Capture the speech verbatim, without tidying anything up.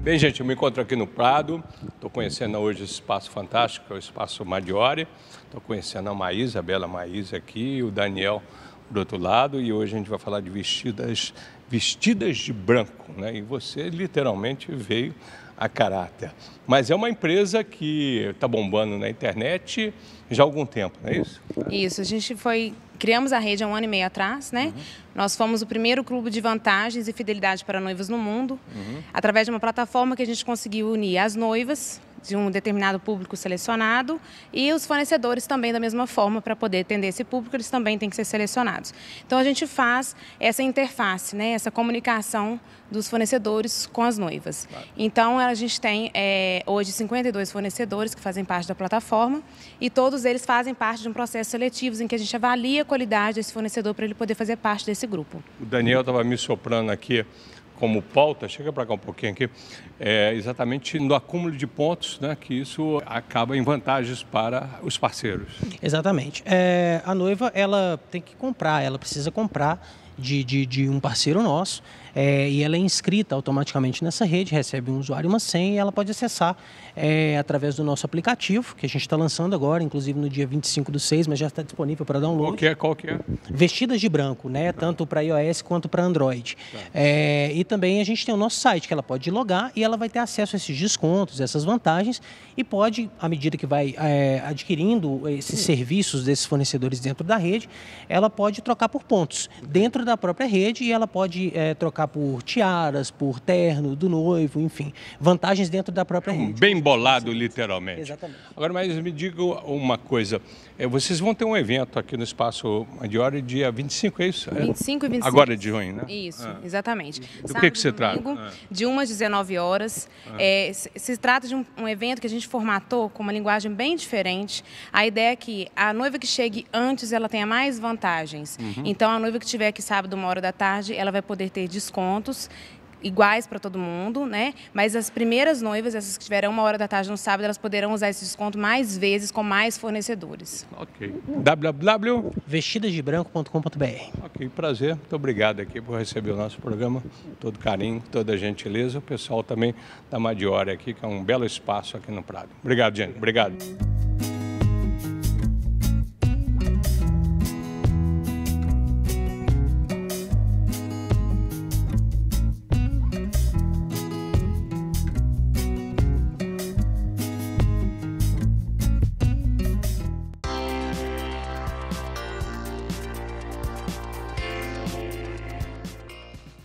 Bem, gente, eu me encontro aqui no Prado, estou conhecendo hoje esse espaço fantástico, é o Espaço Maggiore. Estou conhecendo a Maísa, a bela Maísa aqui, o Daniel do outro lado, e hoje a gente vai falar de vestidas, vestidas de branco, né? E você literalmente veio a caráter. Mas é uma empresa que está bombando na internet já há algum tempo, não é isso? Isso, a gente foi... Criamos a rede há um ano e meio atrás, né? Uhum. Nós fomos o primeiro clube de vantagens e fidelidade para noivas no mundo, uhum. através de uma plataforma que a gente conseguiu unir as noivas de um determinado público selecionado e os fornecedores também da mesma forma. Para poder atender esse público, eles também têm que ser selecionados. Então a gente faz essa interface, né? Essa comunicação dos fornecedores com as noivas. Claro. Então a gente tem é, hoje cinquenta e dois fornecedores que fazem parte da plataforma e todos eles fazem parte de um processo seletivo em que a gente avalia a qualidade desse fornecedor para ele poder fazer parte desse grupo. O Daniel estava me soprando aqui como pauta, chega para cá um pouquinho aqui, é exatamente no acúmulo de pontos, né, que isso acaba em vantagens para os parceiros. Exatamente. É, a noiva, ela tem que comprar, ela precisa comprar de, de, de um parceiro nosso, é, e ela é inscrita automaticamente nessa rede, recebe um usuário e uma senha, e ela pode acessar é, através do nosso aplicativo, que a gente está lançando agora, inclusive no dia vinte e cinco do seis, mas já está disponível para download. Qual que é? Qual que é? Vestidas de branco, né? Tá. Tanto para iOS quanto para Android. Tá. É, e também a gente tem o nosso site, que ela pode logar e ela vai ter acesso a esses descontos, essas vantagens, e pode, à medida que vai é, adquirindo esses Sim. serviços desses fornecedores dentro da rede, ela pode trocar por pontos dentro da própria rede, e ela pode é, trocar por tiaras, por terno do noivo, enfim, vantagens dentro da própria rede. Bem bolado, literalmente. Exatamente. Agora, mas me diga uma coisa, é, vocês vão ter um evento aqui no Espaço Maggiore dia vinte e cinco, é isso? vinte e cinco e vinte e seis. Agora de junho, né? Isso, ah. exatamente. Do Sábado, que que se trata? Ah. De uma às dezenove horas. Ah. É, se, se trata de um, um evento que a gente formatou com uma linguagem bem diferente. A ideia é que a noiva que chegue antes, ela tenha mais vantagens. Uhum. Então, a noiva que estiver aqui sábado, uma hora da tarde, ela vai poder ter descontos iguais para todo mundo, né? Mas as primeiras noivas, essas que tiverão uma hora da tarde no sábado, elas poderão usar esse desconto mais vezes com mais fornecedores. Ok. w w w ponto vestidas de branco ponto com ponto b r. Ok, prazer. Muito obrigado aqui por receber o nosso programa. Todo carinho, toda gentileza. O pessoal também da Maggiore aqui, que é um belo espaço aqui no Prado. Obrigado, gente. Obrigado.